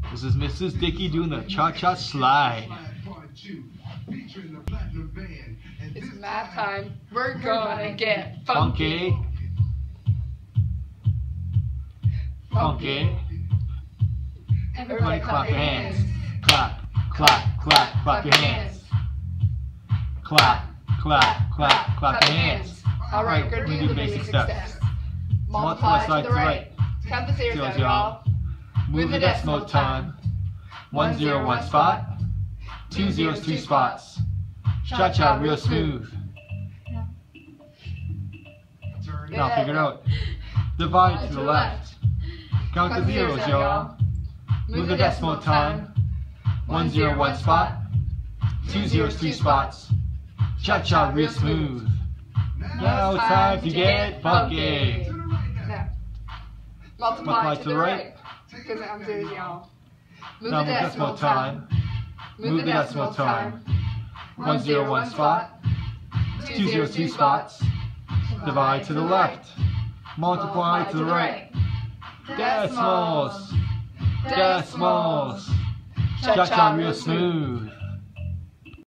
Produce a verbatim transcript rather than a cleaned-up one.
This is Missus Dickey doing the cha-cha slide. It's math time. We're gonna get funky. Funky. Funky. Everybody clap your hands. Clap, clap, clap, clap your hands. Clap, clap, clap, clap your hands. Alright, we're gonna do the basic steps. Multiply side to the right. Count the zeros, y'all. Move the decimal time. One zero, one spot. Two zeros, two spots. Cha-cha real smooth. Now figure it out. Divide to the left. Count the zeros, y'all. Move the decimal time. One zero, one spot. Two zeros, two spots. Cha-cha real smooth. Now it's time to get funky. Now, multiply to the right. Because I'm zeros, y'all. Move Now the move decimal time. Move the decimal time. One zero, one spot. Two zeros, two spots. Divide to the left. Multiply to the right. Decimals. Decimals. Cha-cha real smooth.